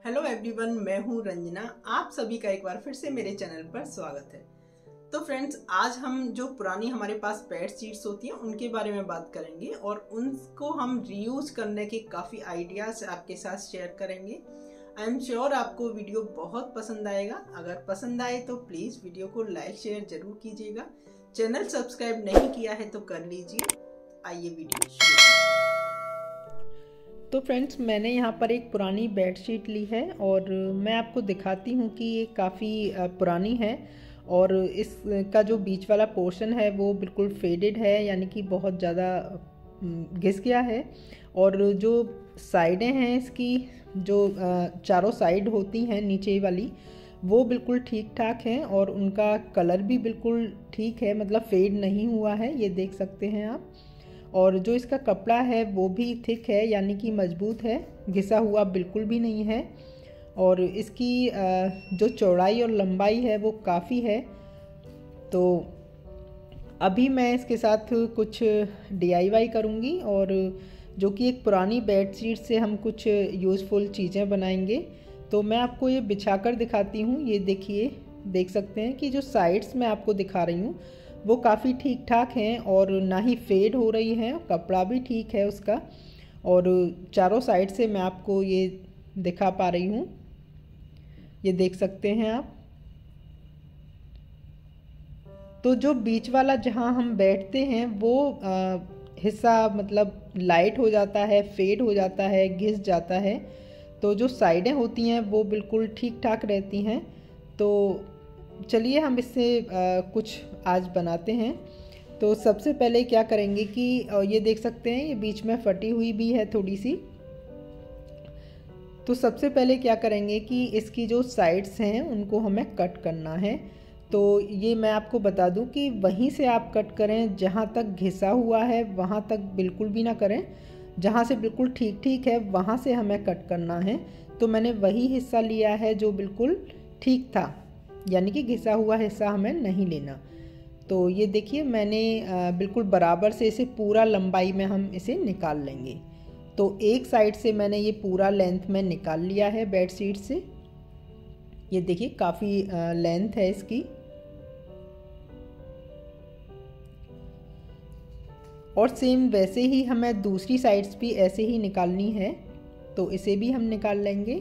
Hello everyone, मैं हूं रंजना। आप सभी का एक बार फिर से मेरे चैनल पर स्वागत है। तो फ्रेंड्स, आज हम जो पुरानी हमारे पास बेड शीट्स होती हैं उनके बारे में बात करेंगे और उनको हम रीयूज करने के काफ़ी आइडियाज आपके साथ शेयर करेंगे। आई एम श्योर आपको वीडियो बहुत पसंद आएगा। अगर पसंद आए तो प्लीज़ वीडियो को लाइक शेयर जरूर कीजिएगा। चैनल सब्सक्राइब नहीं किया है तो कर लीजिए। आइए वीडियो शुरू करते हैं। तो फ्रेंड्स, मैंने यहाँ पर एक पुरानी बेडशीट ली है और मैं आपको दिखाती हूँ कि ये काफ़ी पुरानी है और इसका जो बीच वाला पोर्शन है वो बिल्कुल फेडेड है, यानी कि बहुत ज़्यादा घिस गया है। और जो साइडें हैं इसकी, जो चारों साइड होती हैं नीचे वाली, वो बिल्कुल ठीक ठाक हैं और उनका कलर भी बिल्कुल ठीक है, मतलब फेड नहीं हुआ है, ये देख सकते हैं आप। और जो इसका कपड़ा है वो भी थिक है, यानी कि मजबूत है, घिसा हुआ बिल्कुल भी नहीं है। और इसकी जो चौड़ाई और लंबाई है वो काफ़ी है। तो अभी मैं इसके साथ कुछ DIY करूँगी और जो कि एक पुरानी बेडशीट से हम कुछ यूज़फुल चीज़ें बनाएंगे। तो मैं आपको ये बिछा कर दिखाती हूँ। ये देखिए, देख सकते हैं कि जो साइड्स मैं आपको दिखा रही हूँ वो काफ़ी ठीक ठाक हैं और ना ही फेड हो रही हैं, कपड़ा भी ठीक है उसका। और चारों साइड से मैं आपको ये दिखा पा रही हूँ, ये देख सकते हैं आप। तो जो बीच वाला जहाँ हम बैठते हैं वो हिस्सा मतलब लाइट हो जाता है, फेड हो जाता है, घिस जाता है। तो जो साइडें होती हैं वो बिल्कुल ठीक ठाक रहती हैं। तो चलिए हम इससे कुछ आज बनाते हैं। तो सबसे पहले क्या करेंगे कि ये देख सकते हैं, ये बीच में फटी हुई भी है थोड़ी सी। तो सबसे पहले क्या करेंगे कि इसकी जो साइड्स हैं उनको हमें कट करना है। तो ये मैं आपको बता दूं कि वहीं से आप कट करें, जहाँ तक घिसा हुआ है वहाँ तक बिल्कुल भी ना करें। जहाँ से बिल्कुल ठीक ठीक है वहाँ से हमें कट करना है। तो मैंने वही हिस्सा लिया है जो बिल्कुल ठीक था, यानी कि घिसा हुआ हिस्सा हमें नहीं लेना। तो ये देखिए, मैंने बिल्कुल बराबर से इसे पूरा लंबाई में हम इसे निकाल लेंगे। तो एक साइड से मैंने ये पूरा लेंथ में निकाल लिया है बेडशीट से। ये देखिए, काफ़ी लेंथ है इसकी। और सेम वैसे ही हमें दूसरी साइड्स भी ऐसे ही निकालनी है। तो इसे भी हम निकाल लेंगे।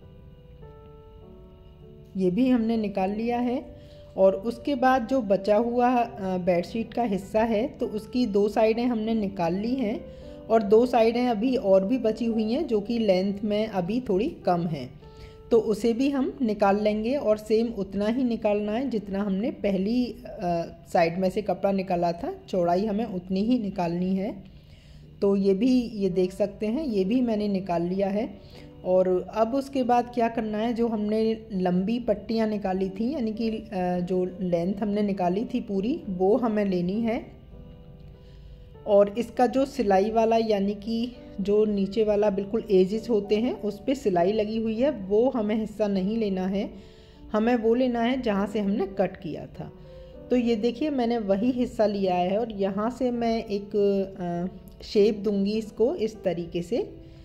ये भी हमने निकाल लिया है। और उसके बाद जो बचा हुआ बेडशीट का हिस्सा है तो उसकी दो साइडें हमने निकाल ली हैं और दो साइडें अभी और भी बची हुई हैं जो कि लेंथ में अभी थोड़ी कम है। तो उसे भी हम निकाल लेंगे और सेम उतना ही निकालना है जितना हमने पहली साइड में से कपड़ा निकाला था। चौड़ाई हमें उतनी ही निकालनी है। तो ये भी, ये देख सकते हैं, ये भी मैंने निकाल लिया है। और अब उसके बाद क्या करना है, जो हमने लंबी पट्टियाँ निकाली थी, यानी कि जो लेंथ हमने निकाली थी पूरी, वो हमें लेनी है। और इसका जो सिलाई वाला, यानी कि जो नीचे वाला बिल्कुल एजेस होते हैं उस पर सिलाई लगी हुई है, वो हमें हिस्सा नहीं लेना है। हमें वो लेना है जहाँ से हमने कट किया था। तो ये देखिए, मैंने वही हिस्सा लिया है और यहाँ से मैं एक शेप दूंगी इसको। इस तरीके से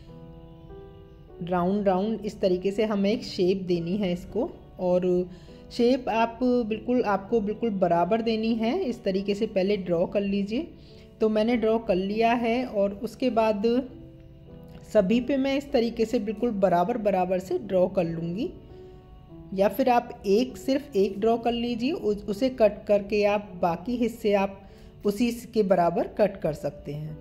राउंड राउंड, इस तरीके से हमें एक शेप देनी है इसको। और शेप आपको बिल्कुल बराबर देनी है। इस तरीके से पहले ड्रॉ कर लीजिए। तो मैंने ड्रॉ कर लिया है और उसके बाद सभी पे मैं इस तरीके से बिल्कुल बराबर बराबर से ड्रॉ कर लूँगी। या फिर आप सिर्फ एक ड्रॉ कर लीजिए, उसे कट करके आप बाकी हिस्से आप उसी के बराबर कट कर सकते हैं।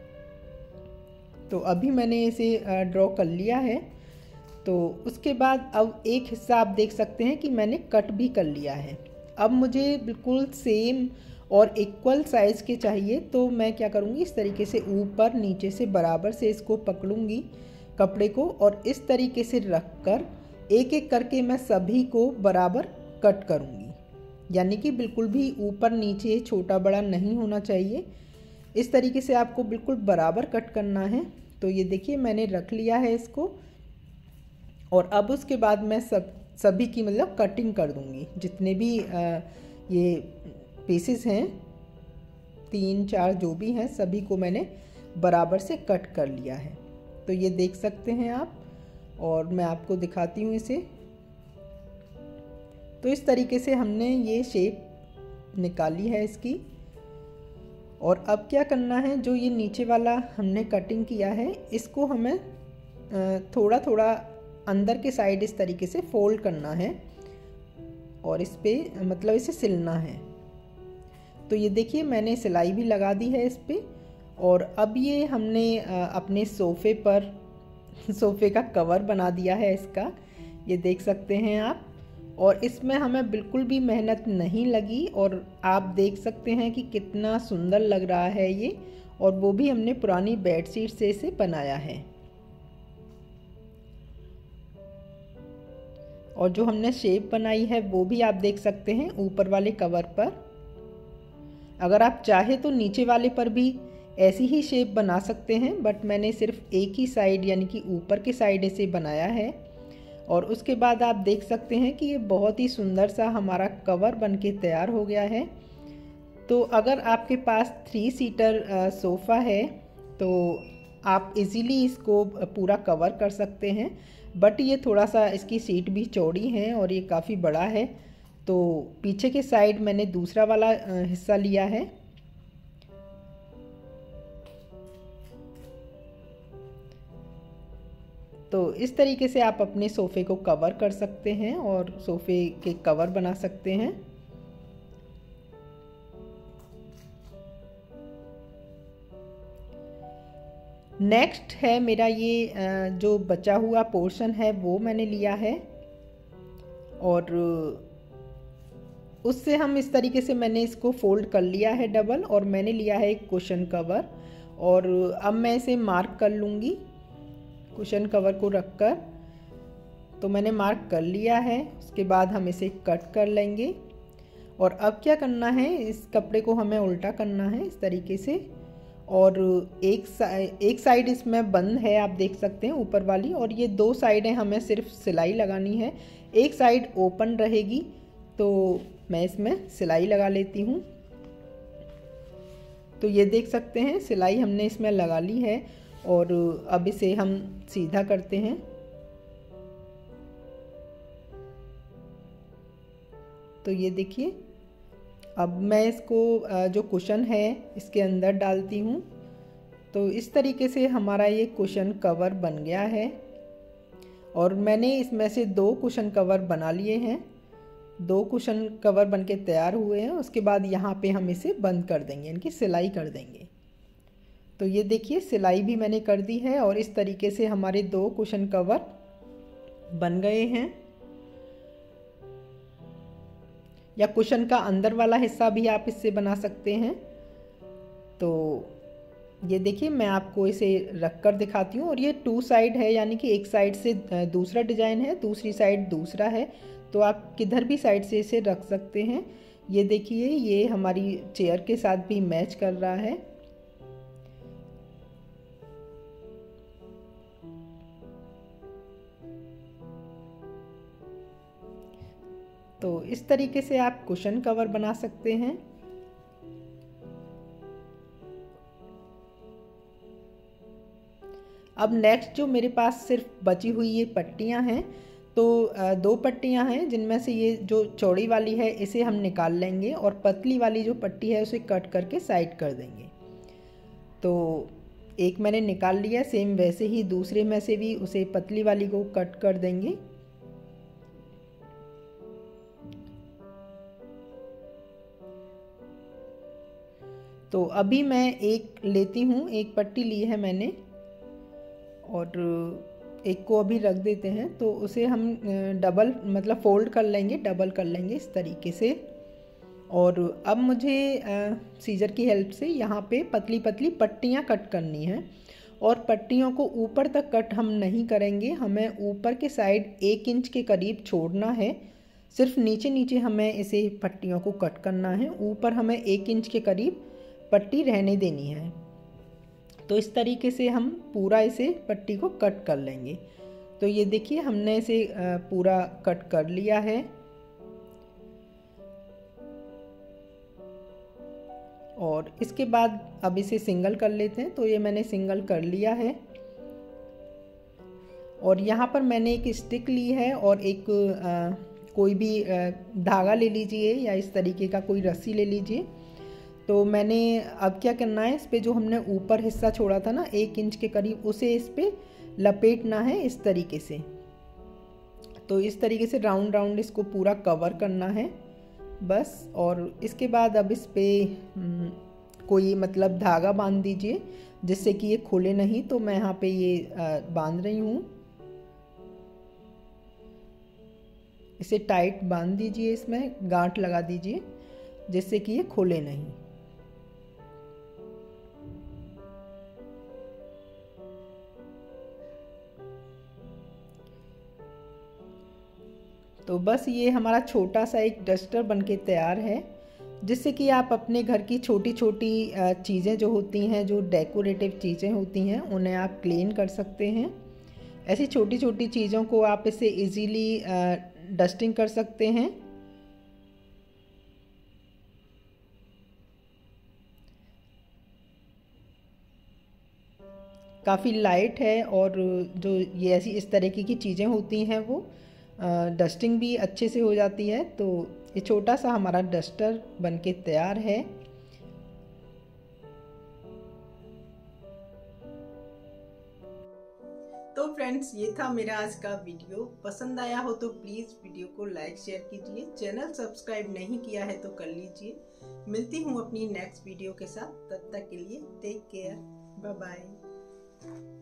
तो अभी मैंने इसे ड्रॉ कर लिया है। तो उसके बाद अब एक हिस्सा आप देख सकते हैं कि मैंने कट भी कर लिया है। अब मुझे बिल्कुल सेम और इक्वल साइज़ के चाहिए। तो मैं क्या करूँगी, इस तरीके से ऊपर नीचे से बराबर से इसको पकड़ूँगी कपड़े को और इस तरीके से रख कर एक एक करके मैं सभी को बराबर कट करूँगी। यानी कि बिल्कुल भी ऊपर नीचे छोटा बड़ा नहीं होना चाहिए। इस तरीके से आपको बिल्कुल बराबर कट करना है। तो ये देखिए, मैंने रख लिया है इसको। और अब उसके बाद मैं सभी की मतलब कटिंग कर दूँगी। जितने भी ये पीसेस हैं, 3-4 जो भी हैं, सभी को मैंने बराबर से कट कर लिया है। तो ये देख सकते हैं आप। और मैं आपको दिखाती हूँ इसे। तो इस तरीके से हमने ये शेप निकाली है इसकी। और अब क्या करना है, जो ये नीचे वाला हमने कटिंग किया है इसको हमें थोड़ा थोड़ा अंदर के साइड इस तरीके से फोल्ड करना है और इस पे मतलब इसे सिलना है। तो ये देखिए मैंने सिलाई भी लगा दी है इस पे। और अब ये हमने अपने सोफ़े का कवर बना दिया है इसका, ये देख सकते हैं आप। और इसमें हमें बिल्कुल भी मेहनत नहीं लगी और आप देख सकते हैं कि कितना सुंदर लग रहा है ये, और वो भी हमने पुरानी बेडशीट से इसे बनाया है। और जो हमने शेप बनाई है वो भी आप देख सकते हैं ऊपर वाले कवर पर। अगर आप चाहे तो नीचे वाले पर भी ऐसी ही शेप बना सकते हैं, बट मैंने सिर्फ एक ही साइड यानी कि ऊपर के साइड इसे बनाया है। और उसके बाद आप देख सकते हैं कि ये बहुत ही सुंदर सा हमारा कवर बनके तैयार हो गया है। तो अगर आपके पास 3 सीटर सोफ़ा है तो आप इजीली इसको पूरा कवर कर सकते हैं, बट ये थोड़ा सा इसकी सीट भी चौड़ी है और ये काफ़ी बड़ा है। तो पीछे के साइड मैंने दूसरा वाला हिस्सा लिया है। तो इस तरीके से आप अपने सोफ़े को कवर कर सकते हैं और सोफ़े के कवर बना सकते हैं। नेक्स्ट है मेरा ये जो बचा हुआ पोर्शन है वो मैंने लिया है, और उससे हम इस तरीके से मैंने इसको फोल्ड कर लिया है डबल, और मैंने लिया है एक कुशन कवर। और अब मैं इसे मार्क कर लूँगी कुशन कवर को रखकर। तो मैंने मार्क कर लिया है, उसके बाद हम इसे कट कर लेंगे। और अब क्या करना है, इस कपड़े को हमें उल्टा करना है इस तरीके से। और एक साइड इसमें बंद है, आप देख सकते हैं ऊपर वाली, और ये 2 साइडें हमें सिर्फ सिलाई लगानी है। एक साइड ओपन रहेगी, तो मैं इसमें सिलाई लगा लेती हूँ। तो ये देख सकते हैं सिलाई हमने इसमें लगा ली है, और अब इसे हम सीधा करते हैं। तो ये देखिए, अब मैं इसको जो कुशन है इसके अंदर डालती हूँ। तो इस तरीके से हमारा ये कुशन कवर बन गया है। और मैंने इसमें से 2 कुशन कवर बना लिए हैं, 2 कुशन कवर बनके तैयार हुए हैं। उसके बाद यहाँ पे हम इसे बंद कर देंगे, इनकी सिलाई कर देंगे। तो ये देखिए सिलाई भी मैंने कर दी है, और इस तरीके से हमारे 2 कुशन कवर बन गए हैं। या कुशन का अंदर वाला हिस्सा भी आप इससे बना सकते हैं। तो ये देखिए मैं आपको इसे रख कर दिखाती हूँ। और ये 2 साइड है, यानी कि एक साइड से दूसरा डिजाइन है, दूसरी साइड दूसरा है। तो आप किधर भी साइड से इसे रख सकते हैं। ये देखिए ये हमारी चेयर के साथ भी मैच कर रहा है। तो इस तरीके से आप कुशन कवर बना सकते हैं। अब नेक्स्ट जो मेरे पास सिर्फ बची हुई ये पट्टियां हैं, तो 2 पट्टियां हैं, जिनमें से ये जो चौड़ी वाली है इसे हम निकाल लेंगे, और पतली वाली जो पट्टी है उसे कट करके साइड कर देंगे। तो एक मैंने निकाल लिया, सेम वैसे ही दूसरे में से भी उसे पतली वाली को कट कर देंगे। तो अभी मैं एक लेती हूँ, एक पट्टी ली है मैंने, और एक को अभी रख देते हैं। तो उसे हम डबल मतलब फोल्ड कर लेंगे, डबल कर लेंगे इस तरीके से। और अब मुझे सीजर की हेल्प से यहाँ पे पतली पतली पट्टियाँ कट करनी हैं। और पट्टियों को ऊपर तक कट हम नहीं करेंगे, हमें ऊपर के साइड 1 इंच के करीब छोड़ना है। सिर्फ नीचे नीचे हमें इसे पट्टियों को कट करना है, ऊपर हमें 1 इंच के करीब पट्टी रहने देनी है। तो इस तरीके से हम पूरा इसे पट्टी को कट कर लेंगे। तो ये देखिए हमने इसे पूरा कट कर लिया है। और इसके बाद अब इसे सिंगल कर लेते हैं। तो ये मैंने सिंगल कर लिया है। और यहाँ पर मैंने एक स्टिक ली है और एक कोई भी धागा ले लीजिए या इस तरीके का कोई रस्सी ले लीजिए। तो मैंने अब क्या करना है, इस पे जो हमने ऊपर हिस्सा छोड़ा था ना 1 इंच के करीब, उसे इस पे लपेटना है इस तरीके से। तो इस तरीके से राउंड राउंड इसको पूरा कवर करना है बस। और इसके बाद अब इस पे कोई मतलब धागा बांध दीजिए जिससे कि ये खुले नहीं। तो मैं यहाँ पे ये बांध रही हूँ, इसे टाइट बांध दीजिए, इसमें गांठ लगा दीजिए जिससे कि ये खुले नहीं। तो बस ये हमारा छोटा सा एक डस्टर बनके तैयार है, जिससे कि आप अपने घर की छोटी छोटी चीज़ें जो होती हैं, जो डेकोरेटिव चीज़ें होती हैं, उन्हें आप क्लीन कर सकते हैं। ऐसी छोटी छोटी चीज़ों को आप इसे इजीली डस्टिंग कर सकते हैं। काफ़ी लाइट है और जो ये ऐसी इस तरीके की चीज़ें होती हैं वो डस्टिंग भी अच्छे से हो जाती है। तो ये छोटा सा हमारा डस्टर बनके तैयार है। तो फ्रेंड्स, ये था मेरा आज का वीडियो। पसंद आया हो तो प्लीज़ वीडियो को लाइक शेयर कीजिए। चैनल सब्सक्राइब नहीं किया है तो कर लीजिए। मिलती हूँ अपनी नेक्स्ट वीडियो के साथ, तब तक के लिए टेक केयर, बाय बाय।